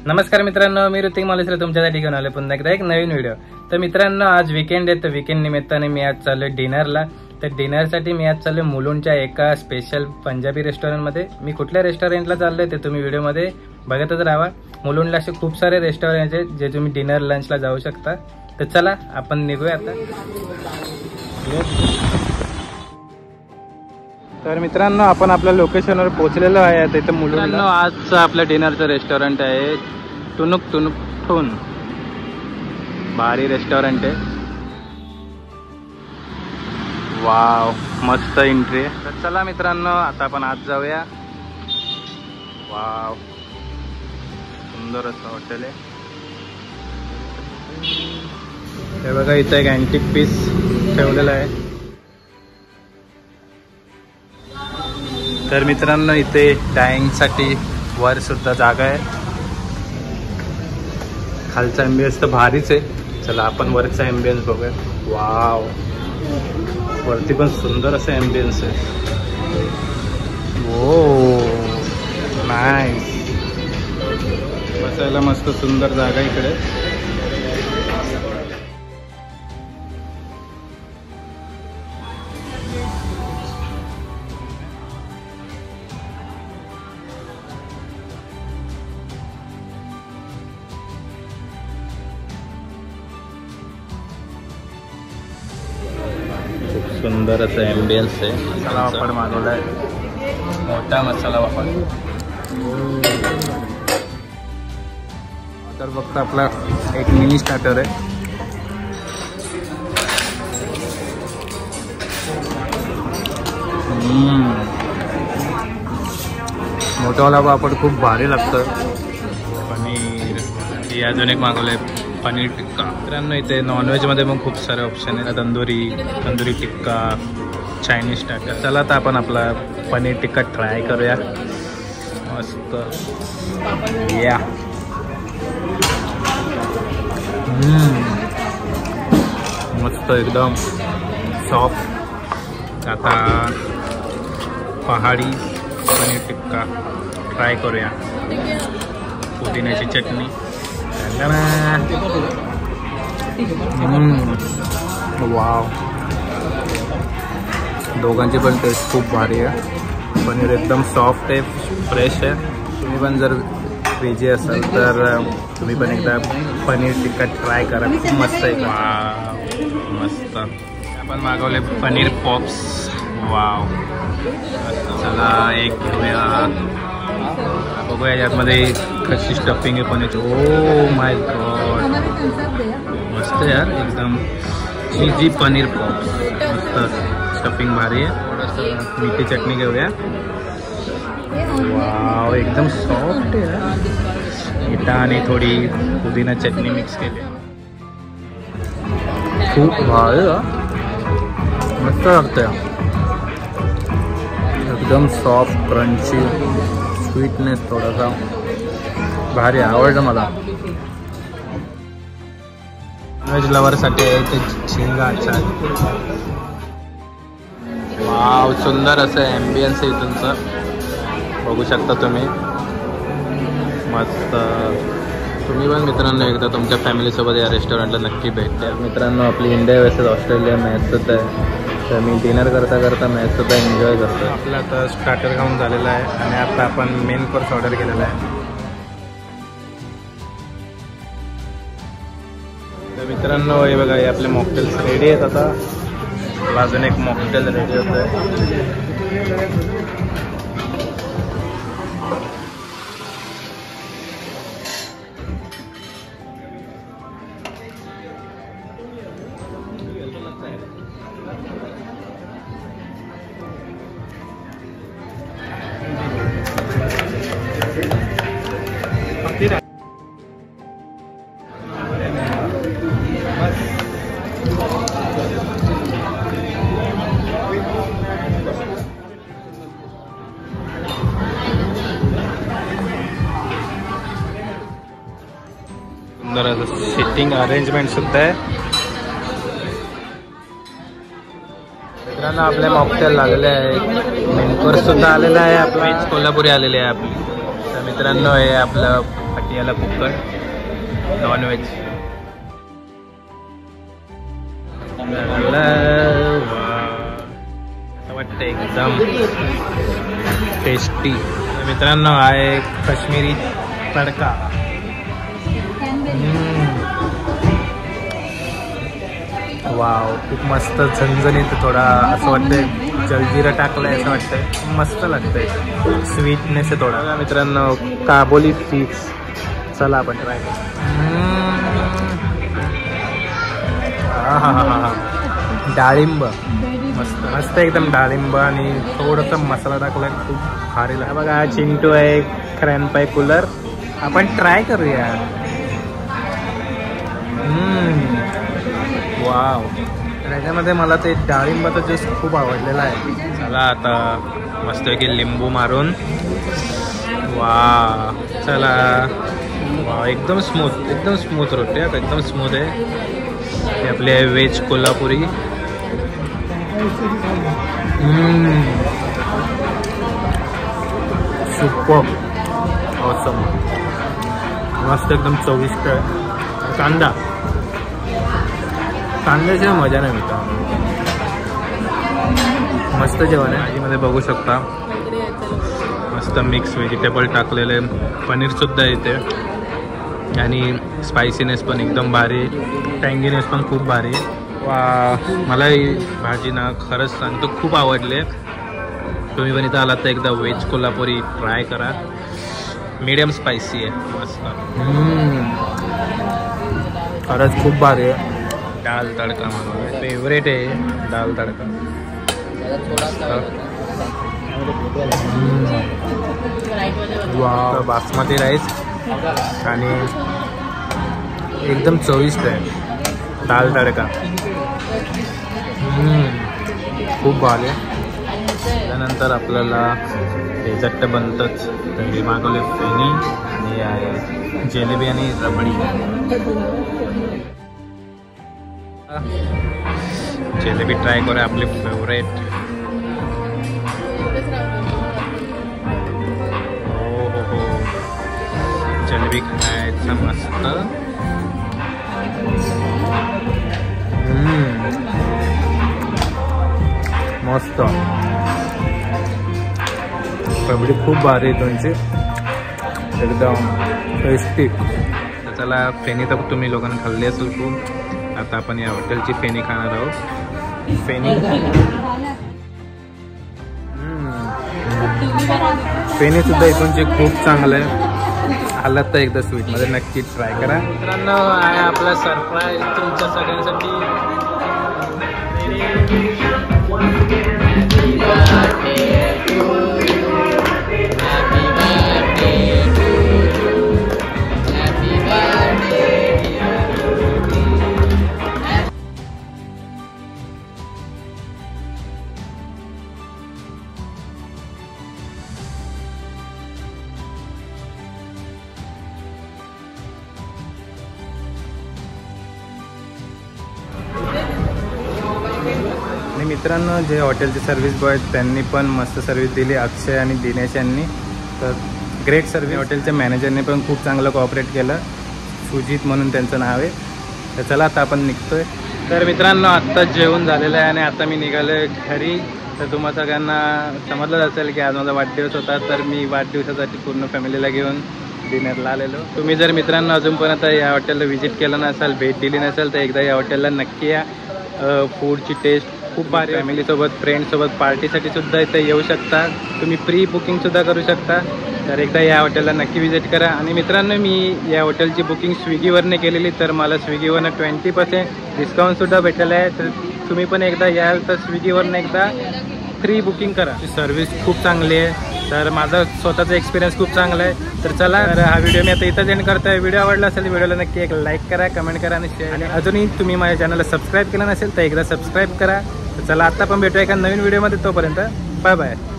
नमस्कार मित्रांनो, मी ऋतिक मालुसरे तुमच्यासाठी घेऊन आले पुन्हा एकदा एक नवीन व्हिडिओ। तर मित्रांनो, आज वीकेंड आहे, तर वीकेंड निमित्ताने मी आज चाललोय डिनरला। तर डिनरसाठी मी आज चाललोय मुलुंडच्या एका स्पेशल पंजाबी रेस्टॉरंटमध्ये। मी कुठल्या रेस्टॉरंटला चाललोय ते तुम्ही व्हिडिओमध्ये बघतच राहा। मुलुंडला असे खूप सारे रेस्टॉरंट आहेत जे तुम्ही डिनर लंचला जाऊ शकता। तर चला आपण निघूया आता। तर मित्रांनो, आपण आपल्या लोकेशनवर पोहोचलेलो आहे। आता इथे मुलुंडला आजचं आपलं डिनरचं रेस्टॉरंट आहे टुनुक टुनुक ठून। भारी रेस्टॉरंट आहे, वाव मस्त एंट्री आहे। तर चला मित्रांनो, आता आपण आज जाऊया। वाव सुंदर असं हॉटेल आहे। हे बघा, इथे एक अँटिक पीस ठेवलेला आहे। तर मित्रांनो, इथे डायनिंगसाठी वर सुद्धा जागा आहे। खालचा एम्बियन्स तर भारीच आहे। चला आपण वरचा एम्बियन्स बघूया। वाव, वरती पण सुंदर असं एम्बियन्स आहे। ओ नाईस, बसायला मस्त सुंदर जागा इकडे। सुंदर असं एम्बियन्स आहे। मसाला वापड मागवला आहे, मोठा मसाला वापड। तर फक्त आपला एक मिनी स्टार्टर आहे। मोठावाला पापड खूप भारी लागतं। पनीर हे अजून एक मागवलं आहे, पनीर टिक्का। मित्रांनो, इथे नॉनव्हेजमध्ये पण खूप सारे ऑप्शन आहेत। Tandoori tikka, Chinese starter. चला तर आपण आपला पनीर टिक्का ट्राय करूया। मस्त या, मस्त एकदम सॉफ्ट। आता पहाडी पनीर टिक्का ट्राय करूया। पुदिन्याची चटणी, वाव, दोघांची पण टेस्ट खूप भारी आहे। पनीर एकदम सॉफ्ट आहे, फ्रेश आहे। तुम्ही पण जर वेजी असाल तर तुम्ही पण एकदा पनीर टिक्का ट्राय करा, खूप मस्त आहे। वाव मस्त। आपण मागवले पनीर पॉप्स, वाव। चला एक घेऊया, बघूया यामध्ये कशी स्टफिंग आहे पनीर। ओ माय गॉड, मस्त यार, एकदम चीजी पनीर पॉप्स, मस्त स्टफिंग भारी आहे। थोडंसं मीठी चटणी घेऊया। वाव, एकदम सॉफ्ट आहे यार। मीठा आणि थोडी पुदिना चटणी मिक्स केली, खूप भारी आहे, मस्त लागतं। एकदम सॉफ्ट, क्रंची, स्वीटनेस थोडासा भारी, आवडलं मला। व्हेज लवरसाठी ते झिंगा अच्छा। वाव, सुंदर असं एम्बियन्स आहे तुमचं, बघू शकता तुम्ही, मस्त। तुम्ही पण मित्रांनो एकदा तुमच्या फॅमिलीसोबत या रेस्टॉरंटला नक्की भेट द्या। मित्रांनो, आपली इंडिया वर्सेस ऑस्ट्रेलिया मॅच सुद्धा आहे, तर मी डिनर करता करता मॅच सुद्धा एन्जॉय करतो। आपलं आता स्टार्टर खाऊन झालेला आहे आणि आता आपण मेन कोर्स ऑर्डर केलेला आहे। तर मित्रांनो, हे बघा, हे आपले मॉकटेल्स रेडी आहेत। आता अजून एक मॉकटेल रेडी होत आहे। सुंदर असं सिटिंग अरेंजमेंट सुद्धा आहे। मित्रांनो, आपले मॉकटेल आलेले आहे, मेन कोर्स सुद्धा आलेला आहे, आपला कोल्हापुरी आलेली आहे आपली। तर मित्रांनो, हे आपलं पटियाला कुकर नॉनव्हेज. वाटतं एकदम टेस्टी. मित्रांनो हा एक काश्मीरी तडका. वाव, खूप मस्त झणझणीत. थोडा असं वाटतंय जलजिरा टाकलाय असं वाटतंय. मस्त लागतंय. स्वीटनेस आहे थोडा. मित्रांनो काबोली फिश. चला आपण ट्राय करू. हा डाळिंब मस्त मस्त एकदम डाळिंब आणि थोडासा मसाला टाकलाय. खूप भारी लागला. बघा चिंटू आहे क्रॅनपाय कूलर. आपण ट्राय करूया. वाव, त्याच्यामध्ये मला ते डाळिंबाचा ज्यूस खूप आवडलेला आहे. चला आता मस्तपैकी लिंबू मारून. वा चला. वा एकदम स्मूथ रोटी आहे. एकदम स्मूथ आहे. हे आपली आहे व्हेज कोल्हापुरी. Super awesome. मस्त एकदम चविष्ट आहे. कांद्याची मजा नाही मिळता. मस्त जेवण आहे. भाजीमध्ये बघू शकता मस्त मिक्स व्हेजिटेबल टाकलेले. पनीर सुद्धा येते आणि स्पायसीनेस पण एकदम भारी. टँगीनेस पण खूप भारी. वा, मला ही भाजी ना खरंच सांगतो खूप आवडली. तुम्ही पण इथं आलात तर एकदा व्हेज कोल्हापुरी ट्राय करा. मीडियम स्पायसी आहे. मस्त. खरंच खूप भारी आहे. दाल तडका माझा फेवरेट आहे. दाल तडका. वा, बासमती राईस आणि एकदम चविष्ट आहे. दाल तडका खूप भारी. त्यानंतर आपल्याला हे चट्ट बनतंच. तर मागवले फेणी आणि आहे जिलेबी आणि रबडी. जिलेबी ट्राय करूया आपली फेवरेट. हो जिलेबी खायचं मस्त. मस्त. रबडी खूप भारी आहे तुमची. एकदम टेस्टी. चला फेणी तर तुम्ही लोकांना खाल्ली असेल खूप. आता आपण या हॉटेलची फेणी खाणार आहोत. फेणी सुद्धा इथूनची खूप चांगलं आहे. आलात तर एकदा स्वीटमध्ये नक्की ट्राय करा. मित्रांनो आहे आपला सरप्राईज तुमच्या सगळ्यांसाठी. आणि मित्रांनो जे हॉटेलचे सर्व्हिस बॉय त्यांनी पण मस्त सर्व्हिस दिली. अक्षय आणि दिनेश यांनी तर ग्रेट सर्व्हिस. हॉटेलच्या मॅनेजरने पण खूप चांगलं कोऑपरेट केलं. सुजित म्हणून त्यांचं नाव आहे. तर चला आता आपण निघतोय. तर मित्रांनो आत्ताच जेवण झालेलं आहे आणि आता मी निघालो आहे घरी. तर तुम्हाला सगळ्यांना समजलंच असेल की आज माझा वाढदिवस होता. तर मी वाढदिवसासाठी पूर्ण फॅमिलीला घेऊन डिनरला आलेलो. तुम्ही जर मित्रांनो अजूनपर्यंत या हॉटेलला व्हिजिट केलं नसेल, भेट दिली नसेल तर एकदा या हॉटेलला नक्की या. फूडची टेस्ट खूप भारी. फॅमिलीसोबत फ्रेंड्ससोबत पार्टीसाठी सुद्धा इथे येऊ शकता. तुम्ही प्री बुकिंगसुद्धा करू शकता. तर एकदा या हॉटेलला नक्की विजिट करा. आणि मित्रांनो मी या हॉटेलची बुकिंग स्विगीवरने केलेली. तर मला स्विगीवरनं 20% डिस्काउंटसुद्धा भेटलेलं आहे. तर तुम्ही पण एकदा याल तर स्विगीवरनं एकदा फ्री बुकिंग करा. सर्व्हिस खूप चांगली आहे. तर माझा स्वतःचा एक्सपिरियन्स खूप चांगला आहे. तर चला, तर हा व्हिडिओ मी आता इथं एंड करतोय. व्हिडिओ आवडला असेल व्हिडिओला नक्की एक लाईक करा, कमेंट करा आणि शेअर. आणि अजूनही तुम्ही माझ्या चॅनलला सबस्क्राईब केलं नसेल तर एकदा सबस्क्राईब करा. तर चला आता पण भेटूया एका नवीन व्हिडिओमध्ये. तोपर्यंत बाय बाय.